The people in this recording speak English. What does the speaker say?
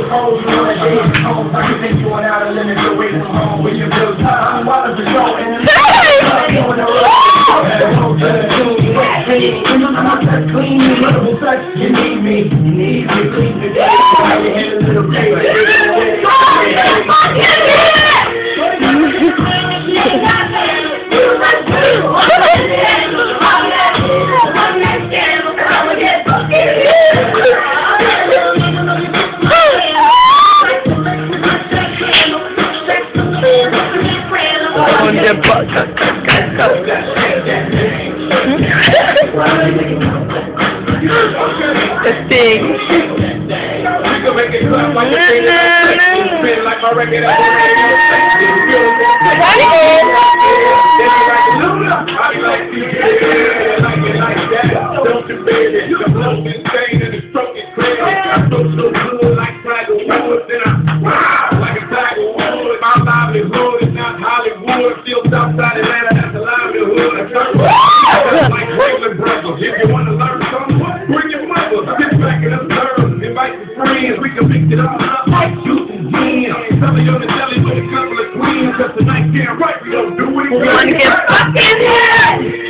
hoes, you know that they ain't home. I can think you went out of limits away from home. With your good time, while it's a show, and it's going to clean me, little sex, you need me, clean me, a little The thing. If you want to learn something, bring your mother. Sit back and observe. Invite your friends. We can mix it all up like juice and gin. Tell me on the jelly with a couple of queens. Cause tonight can't right. We don't do it again. Get fucking head!